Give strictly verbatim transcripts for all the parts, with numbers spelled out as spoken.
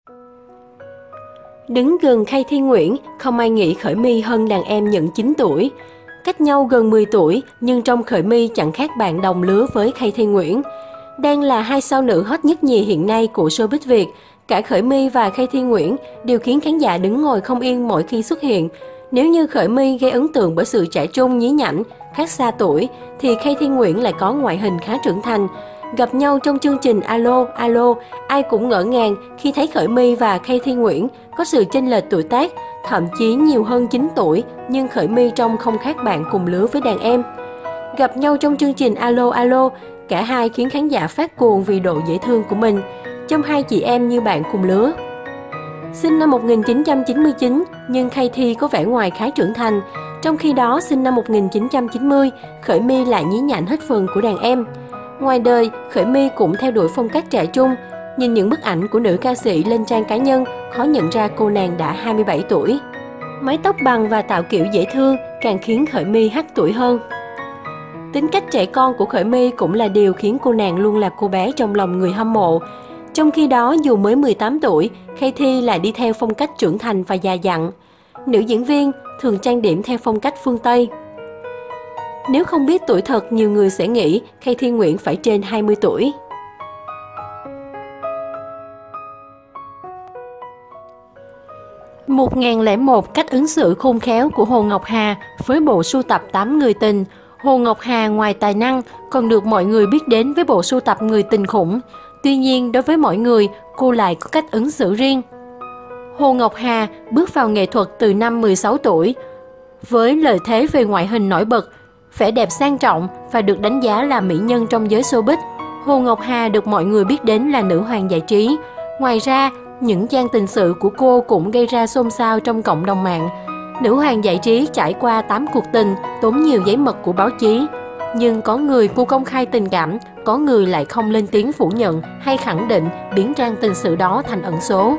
Đứng gần Khay Thi Nguyễn, không ai nghĩ Khởi My hơn đàn em nhận chín tuổi. Cách nhau gần mười tuổi, nhưng trong Khởi My chẳng khác bạn đồng lứa với Khay Thi Nguyễn. Đang là hai sao nữ hot nhất nhì hiện nay của showbiz Việt, cả Khởi My và Khay Thi Nguyễn đều khiến khán giả đứng ngồi không yên mỗi khi xuất hiện. Nếu như Khởi My gây ấn tượng bởi sự trẻ trung nhí nhảnh, khác xa tuổi, thì Khay Thi Nguyễn lại có ngoại hình khá trưởng thành. Gặp nhau trong chương trình Alo, Alo, ai cũng ngỡ ngàng khi thấy Khởi My và Khay Thi Nguyễn có sự chênh lệch tuổi tác, thậm chí nhiều hơn chín tuổi, nhưng Khởi My trông không khác bạn cùng lứa với đàn em. Gặp nhau trong chương trình Alo, Alo, cả hai khiến khán giả phát cuồng vì độ dễ thương của mình, trong hai chị em như bạn cùng lứa. Sinh năm một nghìn chín trăm chín mươi chín, nhưng Khay Thi có vẻ ngoài khá trưởng thành. Trong khi đó, sinh năm một nghìn chín trăm chín mươi, Khởi My lại nhí nhảnh hết phần của đàn em. Ngoài đời, Khởi My cũng theo đuổi phong cách trẻ trung. Nhìn những bức ảnh của nữ ca sĩ lên trang cá nhân, khó nhận ra cô nàng đã hai mươi bảy tuổi. Mái tóc bằng và tạo kiểu dễ thương càng khiến Khởi My hắt tuổi hơn. Tính cách trẻ con của Khởi My cũng là điều khiến cô nàng luôn là cô bé trong lòng người hâm mộ. Trong khi đó, dù mới mười tám tuổi, Khay Thi lại đi theo phong cách trưởng thành và già dặn. Nữ diễn viên thường trang điểm theo phong cách phương Tây. Nếu không biết tuổi thật, nhiều người sẽ nghĩ Khay Thi Nguyễn phải trên hai mươi tuổi. một nghìn lẻ một cách ứng xử khôn khéo của Hồ Ngọc Hà với bộ sưu tập tám người tình. Hồ Ngọc Hà ngoài tài năng còn được mọi người biết đến với bộ sưu tập người tình khủng. Tuy nhiên, đối với mọi người, cô lại có cách ứng xử riêng. Hồ Ngọc Hà bước vào nghệ thuật từ năm mười sáu tuổi. Với lợi thế về ngoại hình nổi bật, vẻ đẹp sang trọng và được đánh giá là mỹ nhân trong giới showbiz, Hồ Ngọc Hà được mọi người biết đến là nữ hoàng giải trí. Ngoài ra, những gian tình sự của cô cũng gây ra xôn xao trong cộng đồng mạng. Nữ hoàng giải trí trải qua tám cuộc tình, tốn nhiều giấy mật của báo chí. Nhưng có người cô công khai tình cảm, có người lại không lên tiếng phủ nhận hay khẳng định, biến trang tình sự đó thành ẩn số.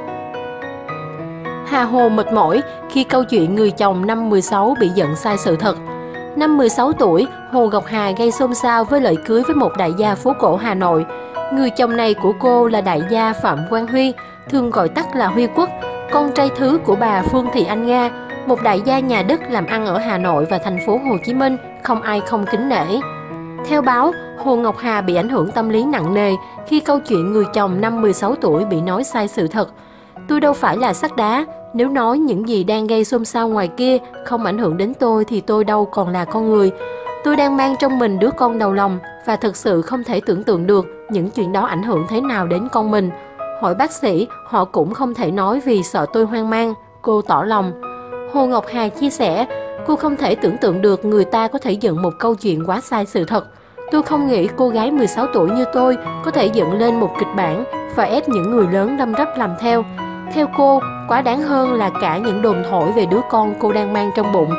Hà Hồ mệt mỏi khi câu chuyện người chồng năm mười sáu bị giận sai sự thật. Năm mười sáu tuổi, Hồ Ngọc Hà gây xôn xao với lễ cưới với một đại gia phố cổ Hà Nội. Người chồng này của cô là đại gia Phạm Quang Huy, thường gọi tắt là Huy Quốc, con trai thứ của bà Phương Thị Anh Nga, một đại gia nhà đất làm ăn ở Hà Nội và thành phố Hồ Chí Minh, không ai không kính nể. Theo báo, Hồ Ngọc Hà bị ảnh hưởng tâm lý nặng nề khi câu chuyện người chồng năm mười sáu tuổi bị nói sai sự thật. Tôi đâu phải là sắt đá, nếu nói những gì đang gây xôn xao ngoài kia không ảnh hưởng đến tôi thì tôi đâu còn là con người. Tôi đang mang trong mình đứa con đầu lòng và thực sự không thể tưởng tượng được những chuyện đó ảnh hưởng thế nào đến con mình. Hỏi bác sĩ, họ cũng không thể nói vì sợ tôi hoang mang, cô tỏ lòng. Hồ Ngọc Hà chia sẻ, cô không thể tưởng tượng được người ta có thể dựng một câu chuyện quá sai sự thật. Tôi không nghĩ cô gái mười sáu tuổi như tôi có thể dựng lên một kịch bản và ép những người lớn đăm rắp làm theo. Theo cô, quá đáng hơn là cả những đồn thổi về đứa con cô đang mang trong bụng.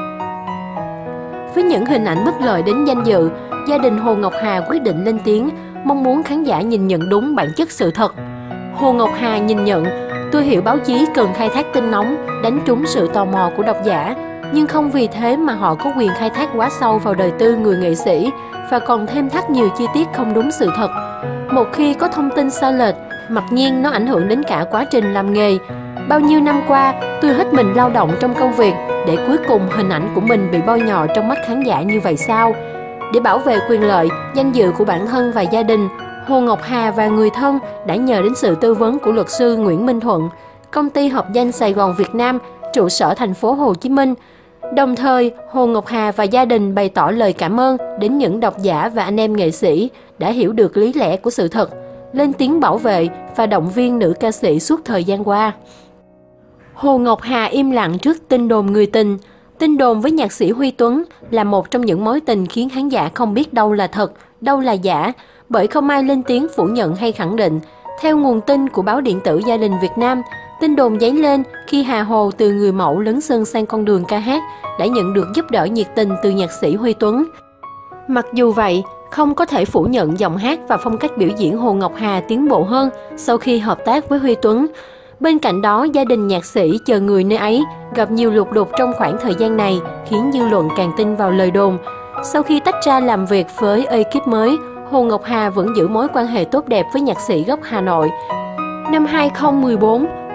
Với những hình ảnh bất lợi đến danh dự, gia đình Hồ Ngọc Hà quyết định lên tiếng, mong muốn khán giả nhìn nhận đúng bản chất sự thật. Hồ Ngọc Hà nhìn nhận, tôi hiểu báo chí cần khai thác tin nóng, đánh trúng sự tò mò của độc giả, nhưng không vì thế mà họ có quyền khai thác quá sâu vào đời tư người nghệ sĩ và còn thêm thắt nhiều chi tiết không đúng sự thật. Một khi có thông tin sai lệch, mặc nhiên nó ảnh hưởng đến cả quá trình làm nghề. Bao nhiêu năm qua, tôi hết mình lao động trong công việc để cuối cùng hình ảnh của mình bị bôi nhọ trong mắt khán giả như vậy sao? Để bảo vệ quyền lợi, danh dự của bản thân và gia đình, Hồ Ngọc Hà và người thân đã nhờ đến sự tư vấn của luật sư Nguyễn Minh Thuận, công ty hợp danh Sài Gòn Việt Nam, trụ sở thành phố Hồ Chí Minh. Đồng thời, Hồ Ngọc Hà và gia đình bày tỏ lời cảm ơn đến những độc giả và anh em nghệ sĩ đã hiểu được lý lẽ của sự thật, lên tiếng bảo vệ và động viên nữ ca sĩ suốt thời gian qua. Hồ Ngọc Hà im lặng trước tin đồn người tình. Tin đồn với nhạc sĩ Huy Tuấn là một trong những mối tình khiến khán giả không biết đâu là thật, đâu là giả, bởi không ai lên tiếng phủ nhận hay khẳng định. Theo nguồn tin của báo điện tử Gia đình Việt Nam, tin đồn dấy lên khi Hà Hồ từ người mẫu lấn sân sang con đường ca hát đã nhận được giúp đỡ nhiệt tình từ nhạc sĩ Huy Tuấn. Mặc dù vậy, không có thể phủ nhận giọng hát và phong cách biểu diễn Hồ Ngọc Hà tiến bộ hơn sau khi hợp tác với Huy Tuấn. Bên cạnh đó, gia đình nhạc sĩ chờ người nơi ấy gặp nhiều lục đục trong khoảng thời gian này, khiến dư luận càng tin vào lời đồn. Sau khi tách ra làm việc với ekip mới, Hồ Ngọc Hà vẫn giữ mối quan hệ tốt đẹp với nhạc sĩ gốc Hà Nội. Năm hai không một bốn,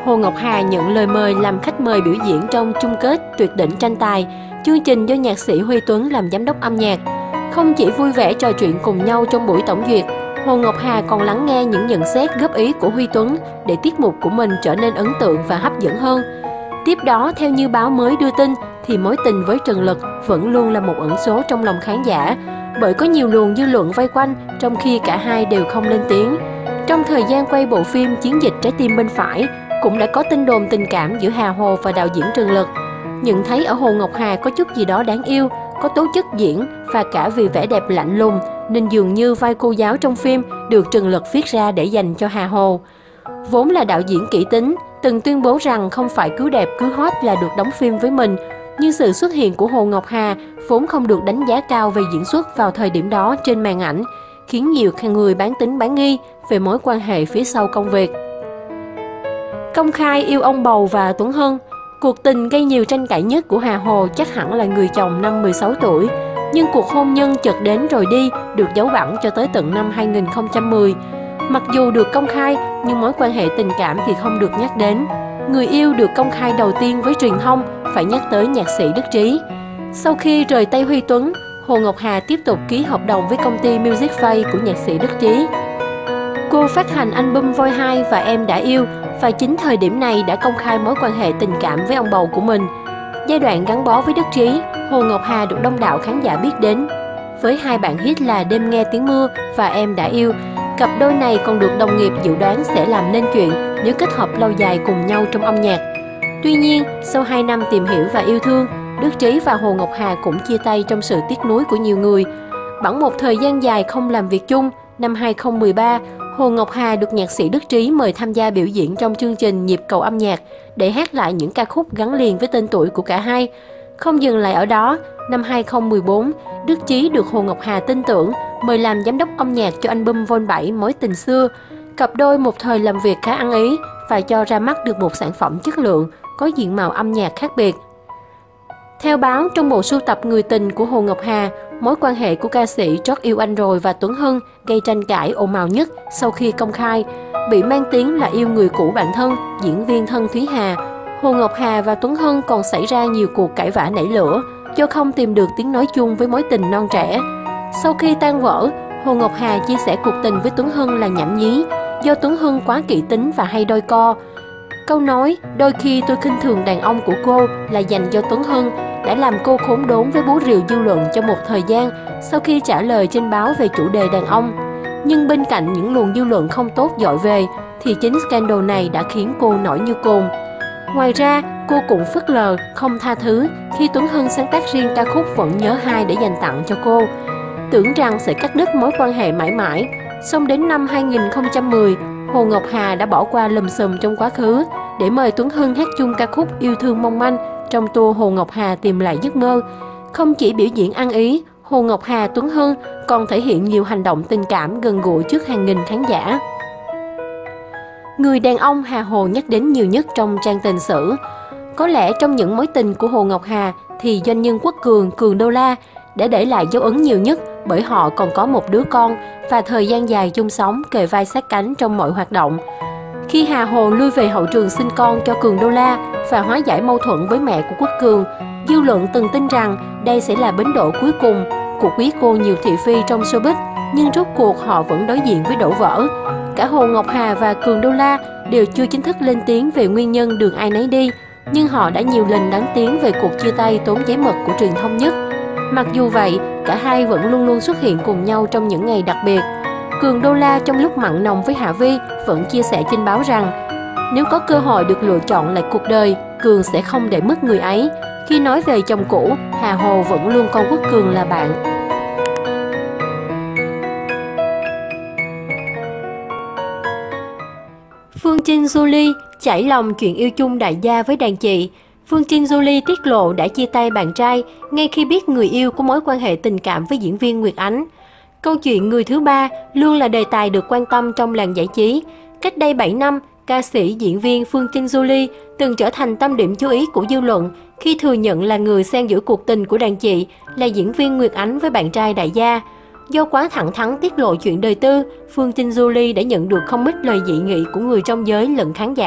Hồ Ngọc Hà nhận lời mời làm khách mời biểu diễn trong chung kết Tuyệt đỉnh tranh tài, chương trình do nhạc sĩ Huy Tuấn làm giám đốc âm nhạc. Không chỉ vui vẻ trò chuyện cùng nhau trong buổi tổng duyệt, Hồ Ngọc Hà còn lắng nghe những nhận xét góp ý của Huy Tuấn để tiết mục của mình trở nên ấn tượng và hấp dẫn hơn. Tiếp đó, theo như báo mới đưa tin, thì mối tình với Trần Lực vẫn luôn là một ẩn số trong lòng khán giả, bởi có nhiều luồng dư luận vây quanh trong khi cả hai đều không lên tiếng. Trong thời gian quay bộ phim Chiến dịch Trái tim bên phải, cũng đã có tin đồn tình cảm giữa Hà Hồ và đạo diễn Trần Lực. Nhận thấy ở Hồ Ngọc Hà có chút gì đó đáng yêu, có tố chất diễn và cả vì vẻ đẹp lạnh lùng, nên dường như vai cô giáo trong phim được Trần Lực viết ra để dành cho Hà Hồ. Vốn là đạo diễn kỹ tính, từng tuyên bố rằng không phải cứ đẹp cứ hot là được đóng phim với mình, nhưng sự xuất hiện của Hồ Ngọc Hà vốn không được đánh giá cao về diễn xuất vào thời điểm đó trên màn ảnh, khiến nhiều người bán tín bán nghi về mối quan hệ phía sau công việc. Công khai yêu ông Bầu và Tuấn Hân. Cuộc tình gây nhiều tranh cãi nhất của Hà Hồ chắc hẳn là người chồng năm mười sáu tuổi, nhưng cuộc hôn nhân chợt đến rồi đi được giấu bẵng cho tới tận năm hai nghìn không trăm mười. Mặc dù được công khai, nhưng mối quan hệ tình cảm thì không được nhắc đến. Người yêu được công khai đầu tiên với truyền thông phải nhắc tới nhạc sĩ Đức Trí. Sau khi rời tay Huy Tuấn, Hồ Ngọc Hà tiếp tục ký hợp đồng với công ty Music Face của nhạc sĩ Đức Trí. Cô phát hành album Voi hai và Em đã yêu, và chính thời điểm này đã công khai mối quan hệ tình cảm với ông bầu của mình. Giai đoạn gắn bó với Đức Trí, Hồ Ngọc Hà được đông đảo khán giả biết đến. Với hai bản hit là Đêm nghe tiếng mưa và Em đã yêu, cặp đôi này còn được đồng nghiệp dự đoán sẽ làm nên chuyện nếu kết hợp lâu dài cùng nhau trong âm nhạc. Tuy nhiên, sau hai năm tìm hiểu và yêu thương, Đức Trí và Hồ Ngọc Hà cũng chia tay trong sự tiếc nuối của nhiều người. Bẵng một thời gian dài không làm việc chung, năm hai nghìn không trăm mười ba, Hồ Ngọc Hà được nhạc sĩ Đức Trí mời tham gia biểu diễn trong chương trình Nhịp cầu âm nhạc để hát lại những ca khúc gắn liền với tên tuổi của cả hai. Không dừng lại ở đó, năm hai nghìn không trăm mười bốn, Đức Trí được Hồ Ngọc Hà tin tưởng mời làm giám đốc âm nhạc cho album Vol bảy Mối tình xưa. Cặp đôi một thời làm việc khá ăn ý và cho ra mắt được một sản phẩm chất lượng, có diện mạo âm nhạc khác biệt. Theo báo, trong bộ sưu tập Người tình của Hồ Ngọc Hà, mối quan hệ của ca sĩ Trót yêu anh rồi và Tuấn Hân gây tranh cãi ồn ào nhất sau khi công khai, bị mang tiếng là yêu người cũ bạn thân, diễn viên Thân Thúy Hà. Hồ Ngọc Hà và Tuấn Hân còn xảy ra nhiều cuộc cãi vã nảy lửa do không tìm được tiếng nói chung với mối tình non trẻ. Sau khi tan vỡ, Hồ Ngọc Hà chia sẻ cuộc tình với Tuấn Hân là nhảm nhí, do Tuấn Hân quá kỹ tính và hay đôi co. Câu nói "đôi khi tôi khinh thường đàn ông" của cô là dành cho Tuấn Hân, đã làm cô khốn đốn với búa rìu dư luận trong một thời gian sau khi trả lời trên báo về chủ đề đàn ông. Nhưng bên cạnh những luồng dư luận không tốt dội về, thì chính scandal này đã khiến cô nổi như cồn. Ngoài ra, cô cũng phớt lờ, không tha thứ khi Tuấn Hân sáng tác riêng ca khúc Vẫn nhớ hai để dành tặng cho cô. Tưởng rằng sẽ cắt đứt mối quan hệ mãi mãi, song đến năm hai nghìn không trăm mười, Hồ Ngọc Hà đã bỏ qua lùm xùm trong quá khứ để mời Tuấn Hân hát chung ca khúc Yêu thương mong manh trong tour Hồ Ngọc Hà tìm lại giấc mơ. Không chỉ biểu diễn ăn ý, Hồ Ngọc Hà, Tuấn Hân còn thể hiện nhiều hành động tình cảm gần gũi trước hàng nghìn khán giả. Người đàn ông Hà Hồ nhắc đến nhiều nhất trong trang tình sử. Có lẽ trong những mối tình của Hồ Ngọc Hà thì doanh nhân Quốc Cường, Cường Đô La đã để lại dấu ấn nhiều nhất, bởi họ còn có một đứa con và thời gian dài chung sống kề vai sát cánh trong mọi hoạt động. Khi Hà Hồ lui về hậu trường sinh con cho Cường Đô La và hóa giải mâu thuẫn với mẹ của Quốc Cường, dư luận từng tin rằng đây sẽ là bến đỗ cuối cùng của quý cô nhiều thị phi trong showbiz, nhưng rốt cuộc họ vẫn đối diện với đổ vỡ. Cả Hồ Ngọc Hà và Cường Đô La đều chưa chính thức lên tiếng về nguyên nhân đường ai nấy đi, nhưng họ đã nhiều lần đánh tiếng về cuộc chia tay tốn giấy mực của truyền thông nhất. Mặc dù vậy, cả hai vẫn luôn luôn xuất hiện cùng nhau trong những ngày đặc biệt. Cường Đô La trong lúc mặn nồng với Hạ Vi vẫn chia sẻ trên báo rằng nếu có cơ hội được lựa chọn lại cuộc đời, Cường sẽ không để mất người ấy. Khi nói về chồng cũ, Hà Hồ vẫn luôn coi Quốc Cường là bạn. Phương Trinh Jolie chảy lòng chuyện yêu chung đại gia với đàn chị. Phương Trinh Jolie tiết lộ đã chia tay bạn trai ngay khi biết người yêu có mối quan hệ tình cảm với diễn viên Nguyệt Ánh. Câu chuyện người thứ ba luôn là đề tài được quan tâm trong làng giải trí. Cách đây bảy năm, ca sĩ diễn viên Phương Trinh Jolie từng trở thành tâm điểm chú ý của dư luận khi thừa nhận là người xen giữa cuộc tình của đàn chị là diễn viên Nguyệt Ánh với bạn trai đại gia. Do quá thẳng thắn tiết lộ chuyện đời tư, Phương Trinh Jolie đã nhận được không ít lời dị nghị của người trong giới lẫn khán giả.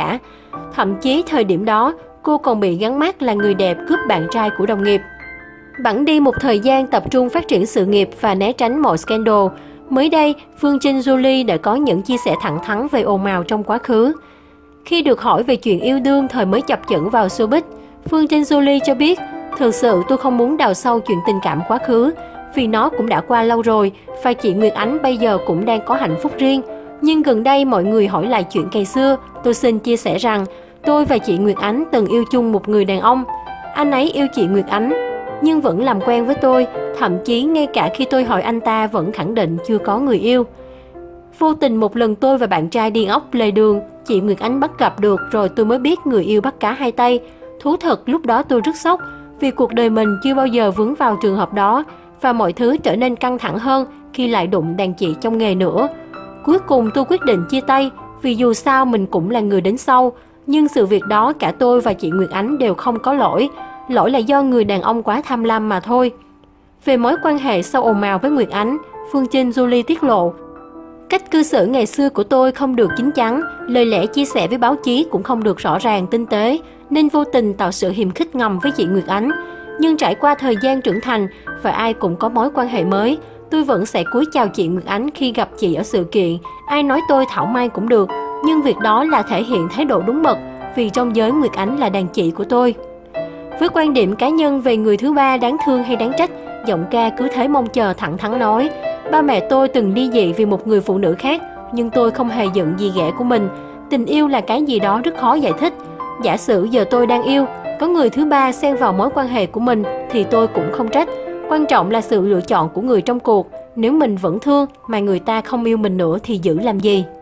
Thậm chí thời điểm đó, cô còn bị gắn mác là người đẹp cướp bạn trai của đồng nghiệp. Bẵng đi một thời gian tập trung phát triển sự nghiệp và né tránh mọi scandal. Mới đây, Phương Trinh Jolie đã có những chia sẻ thẳng thắn về ồn ào trong quá khứ. Khi được hỏi về chuyện yêu đương thời mới chập chững vào showbiz, Phương Trinh Jolie cho biết, thực sự tôi không muốn đào sâu chuyện tình cảm quá khứ, vì nó cũng đã qua lâu rồi và chị Nguyệt Ánh bây giờ cũng đang có hạnh phúc riêng. Nhưng gần đây mọi người hỏi lại chuyện ngày xưa, tôi xin chia sẻ rằng tôi và chị Nguyệt Ánh từng yêu chung một người đàn ông. Anh ấy yêu chị Nguyệt Ánh, nhưng vẫn làm quen với tôi, thậm chí ngay cả khi tôi hỏi anh ta vẫn khẳng định chưa có người yêu. Vô tình một lần tôi và bạn trai đi ốc lề đường, chị Nguyệt Ánh bắt gặp được rồi tôi mới biết người yêu bắt cá hai tay. Thú thật lúc đó tôi rất sốc vì cuộc đời mình chưa bao giờ vướng vào trường hợp đó và mọi thứ trở nên căng thẳng hơn khi lại đụng đàn chị trong nghề nữa. Cuối cùng tôi quyết định chia tay vì dù sao mình cũng là người đến sau, nhưng sự việc đó cả tôi và chị Nguyệt Ánh đều không có lỗi. Lỗi là do người đàn ông quá tham lam mà thôi. Về mối quan hệ sau ồn ào với Nguyệt Ánh, Phương Trinh Jolie tiết lộ, cách cư xử ngày xưa của tôi không được chín chắn, lời lẽ chia sẻ với báo chí cũng không được rõ ràng tinh tế, nên vô tình tạo sự hiềm khích ngầm với chị Nguyệt Ánh. Nhưng trải qua thời gian trưởng thành và ai cũng có mối quan hệ mới, tôi vẫn sẽ cúi chào chị Nguyệt Ánh khi gặp chị ở sự kiện. Ai nói tôi thảo mai cũng được, nhưng việc đó là thể hiện thái độ đúng mực, vì trong giới Nguyệt Ánh là đàn chị của tôi. Với quan điểm cá nhân về người thứ ba đáng thương hay đáng trách, giọng ca cứ thế mong chờ thẳng thắn nói, ba mẹ tôi từng ly dị vì một người phụ nữ khác, nhưng tôi không hề giận gì ghẻ của mình. Tình yêu là cái gì đó rất khó giải thích. Giả sử giờ tôi đang yêu, có người thứ ba xen vào mối quan hệ của mình thì tôi cũng không trách. Quan trọng là sự lựa chọn của người trong cuộc. Nếu mình vẫn thương mà người ta không yêu mình nữa thì giữ làm gì?